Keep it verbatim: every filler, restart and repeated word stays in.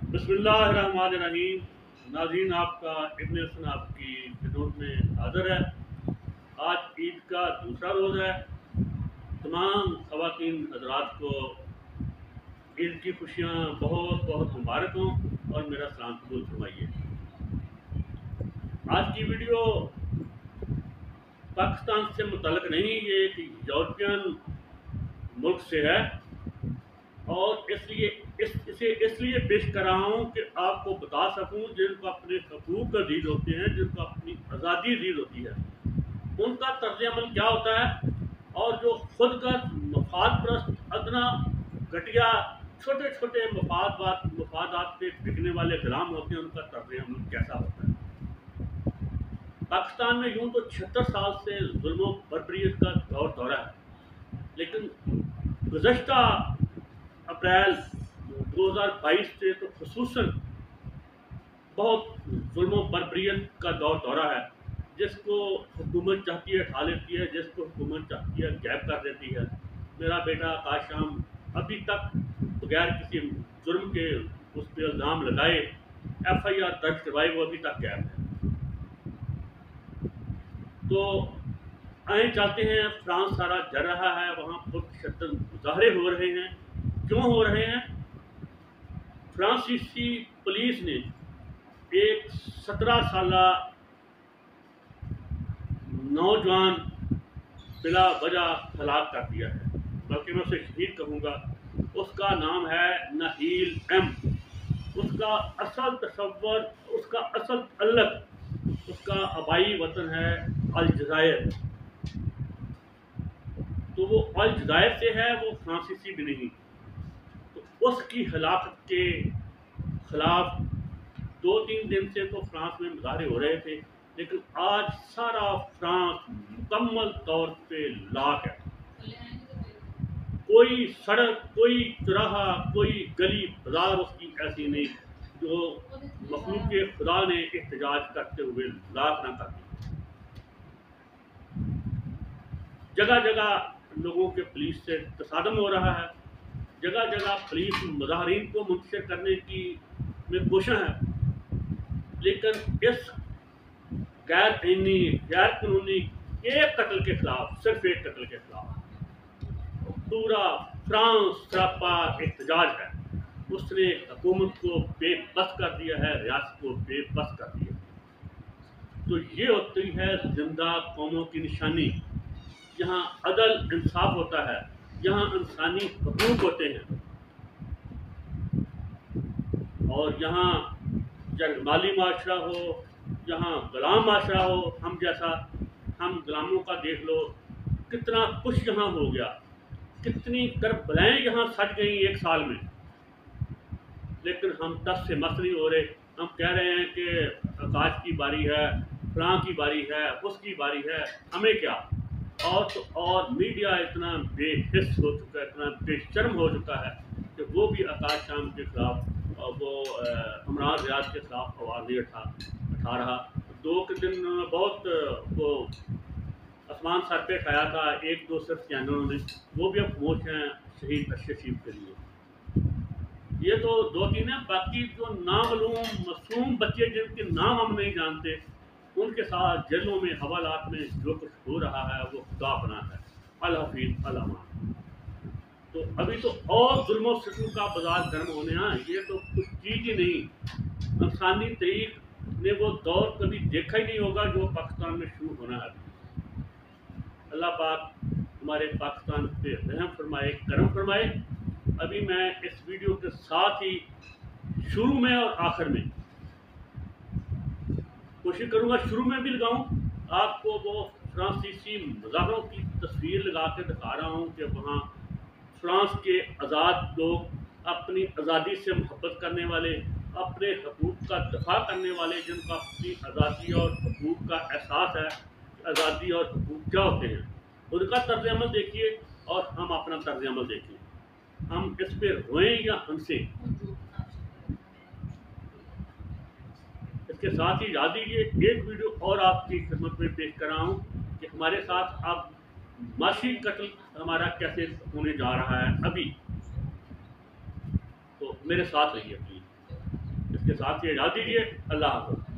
बिस्मिल्लाहिर्रहमानिर्रहीम। नाज़रीन, आपका इब्न हसन आपकी खिदमत में हाज़िर है। आज ईद का दूसरा रोज़ है। तमाम ख़वातीन हज़रात को ईद की खुशियाँ बहुत बहुत मुबारक हों और मेरा सलाम कबूल फरमाइए। आज की वीडियो पाकिस्तान से मुतल्लिक़ नहीं, ये एक यूरोपियन मुल्क से है और इसलिए इस इसे इसलिए पेश कर रहा हूँ कि आपको बता सकूँ जिनको अपने हकूक़ अज़ीज़ होते हैं, जिनको अपनी आज़ादी अज़ीज़ होती है, उनका तर्ज़ अमल क्या होता है और जो खुद का मफाद परस्त अदना घटिया छोटे छोटे मफाद मफादात पे बिकने वाले गुलाम होते हैं, उनका तर्ज़ अमल कैसा होता है। पाकिस्तान में यूँ तो छिहत्तर साल से जुल्म बर्बरियत का दौर दौरा है, लेकिन गुज़श्ता अप्रैल दो हज़ार बाईस से तो खुसूसन बहुत जुल्म बर्बरियत का दौर दौरा है। जिसको हुकूमत चाहती है उठा लेती है, जिसको हुकूमत चाहती है गैप कर देती है। मेरा बेटा आकाश शाम अभी तक बगैर किसी जुर्म के उस पर इल्ज़ाम लगाए एफ आई आर दर्ज करवाए वो अभी तक गैप है। तो आए चाहते हैं फ्रांस सारा जल रहा है, वहाँ पुरतशद्दुद मुजाहरे हो रहे हैं। क्यों हो रहे हैं? फ्रांसीसी पुलिस ने एक सत्रह साल नौजवान बिला वजह हलाक कर दिया है, बल्कि मैं उसे शहीद कहूँगा। उसका नाम है नहील एम। उसका असल तसव्वुर, उसका असल तअल्लुक़, उसका आबाई वतन है अलजायर। तो वो अलजायर से है, वो फ्रांसीसी भी नहीं। तो उसकी हलाकत के खिलाफ दो तीन दिन से तो फ्रांस में मुजाहरे हो रहे थे, लेकिन आज सारा फ्रांस मुकम्मल तौर पे लाक है। कोई सड़क, कोई चौराहा, कोई गली बाजार उसकी ऐसी नहीं जो मखलूक खुदा ने एहतजाज करते हुए लाक ना कर दी। जगह जगह लोगों के पुलिस से तसादम हो रहा है, जगह जगह पुलिस मुजाहरीन को मुंतशिर करने की में कोशिश है, लेकिन इस गैर आईनी गैर कानूनी एक कत्ल के खिलाफ, सिर्फ एक कत्ल के खिलाफ पूरा फ्रांस सरापा एहतजाज है। उसने हुकूमत को बेबस कर दिया है, रियासत को बेबस कर दिया। तो ये होती है जिंदा कौमों की निशानी। यहाँ अदल इंसाफ होता है, यहाँ इंसानी हकूक होते हैं, और यहाँ जरमाली माशरा हो, यहाँ गुलाम माशरा हो, हम जैसा, हम गुलामों का देख लो कितना कुछ यहाँ हो गया, कितनी करबलाएं यहाँ सज गई एक साल में, लेकिन हम दस से मस नहीं हो रहे। हम कह रहे हैं कि आकाश की बारी है, फलां की बारी है, उसकी बारी है, हमें क्या। और तो और मीडिया इतना बेहिस हो चुका है, इतना बेशर्म हो चुका है कि वो भी आकाश शाम के खिलाफ, वो इमरान रियाज के खिलाफ आवाज़ नहीं उठा उठा रहा। दो के दिन बहुत वो आसमान सर पे खाया था, एक दो सिर्फ चैनलों ने, वो भी अब पहुँच हैं शहीद अशरफ के लिए। ये तो दो तीन है, बाकी जो नामालूम मासूम बच्चे जिनके नाम हम नहीं जानते, उनके साथ जेलों में, हवालात में जो कुछ हो रहा है वो खुदा बना है। अल हफीज अल अमान। तो अभी तो और जुल्म सितम का बाजार गर्म होने हैं, ये तो कुछ चीज़ ही नहीं। इंसानी तरीक ने वो दौर कभी देखा ही नहीं होगा जो पाकिस्तान में शुरू होना है। अल्लाह पाक हमारे पाकिस्तान पे रहम फरमाए, करम फरमाए। अभी मैं इस वीडियो के साथ ही शुरू में और आखिर में कोशिश करूंगा, शुरू में भी लगाऊं आपको वो फ्रांसीसी मुजाहरों की तस्वीर लगा के दिखा रहा हूं कि वहाँ फ्रांस के आज़ाद लोग, अपनी आज़ादी से मोहब्बत करने वाले, अपने हकूक़ का दफा करने वाले, जिनका अपनी आज़ादी और हकूक़ का एहसास है, आज़ादी और हकूक़ क्या होते हैं, उनका तर्ज अमल देखिए और हम अपना तर्ज अमल देखिए। हम इस पे रोएं या हंसें, इसके साथ ही याद दीजिए एक वीडियो और आपकी खिदमत में पेश कर रहा हूँ कि हमारे साथ अब माशी कत्ल हमारा कैसे होने जा रहा है अभी। तो मेरे साथ रहिए प्लीज। इसके साथ ही इजाज़त दीजिए। अल्लाह हाफ़िज़।